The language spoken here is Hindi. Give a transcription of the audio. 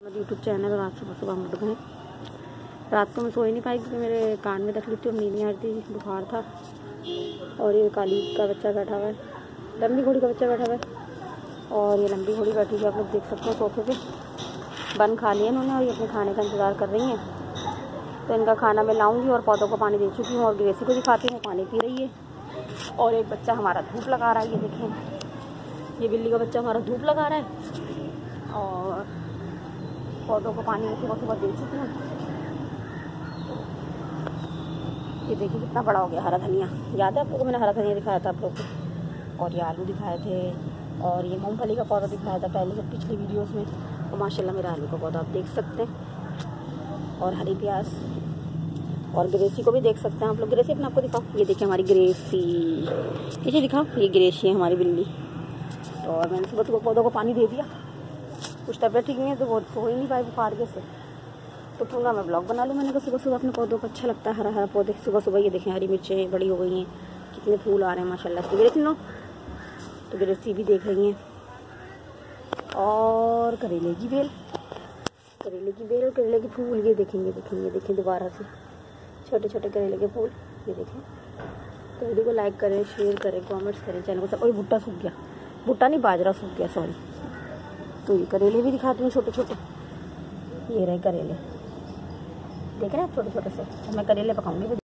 मेरा यूट्यूब चैनल। रात सुबह सुबह हम उठ गए। रात को मैं सो ही नहीं पाई क्योंकि मेरे कान में तकलीफ थी और नींद नहीं आ रही थी, बुखार था। और ये काली का बच्चा बैठा हुआ है, लंबी घोड़ी का बच्चा बैठा हुआ है और ये लंबी घोड़ी बैठी हुई, आप लोग देख सकते हो सोफे पे। बन खा लिया इन्होंने और ये अपने खाने का इंतज़ार कर रही हैं। तो इनका खाना मैं लाऊंगी और पौधों को पानी दे चुकी हूँ और ग्रेसी को दिखाती हूँ, पानी पी रही है। और एक बच्चा हमारा धूप लगा रहा है, ये देखें, ये बिल्ली का बच्चा हमारा धूप लगा रहा है। और पौधों को पानी में सुबह सुबह दे चुकी हूँ। ये देखिए कितना बड़ा हो गया हरा धनिया। याद है आप लोगों को, मैंने हरा धनिया दिखाया था आप लोगों को, और ये आलू दिखाए थे और ये मूंगफली का पौधा दिखाया था पहले जब पिछली वीडियोस में। तो माशाल्लाह मेरा आलू का पौधा आप देख सकते हैं, और हरी प्याज, और ग्रेसी को भी देख सकते हैं आप लोग। ग्रेसी अपने आपको दिखाओ, ये देखिए हमारी ग्रेसी, ये दिखाओ, ये ग्रेसी है हमारी बिल्ली। तो और मैंने सुबह सुबह पौधों को पानी दे दिया। कुछ तबियत ठीक नहीं है तो वो सो ही नहीं पाए बुखार के से, तो क्यों ना मैं ब्लॉग बना लूँ। मैंने कहा सुबह सुबह अपने पौधों को अच्छा लगता है, हरा हरा पौधे सुबह सुबह। ये देखें हरी मिर्चें बड़ी हो गई हैं, कितने फूल आ रहे हैं माशाल्लाह से। ग्रेसी नो, तो ग्रेसी भी देख रही हैं। और करेले की बेल, करेले की बेल और करेले के फूल, ये देखेंगे देखेंगे देखें दोबारा से छोटे छोटे करेले के फूल, ये देखें। तो वीडियो को लाइक करें, शेयर करें, कमेंट्स करें, चैनल को सब। और भुट्टा सूख गया, भुट्टा नहीं बाजरा सूख गया, सॉरी। तो ये करेले भी दिखाती हूँ छोटे छोटे, ये रहे करेले, देख रहे हैं छोटे छोटे से। तो मैं करेले पकाऊंगी।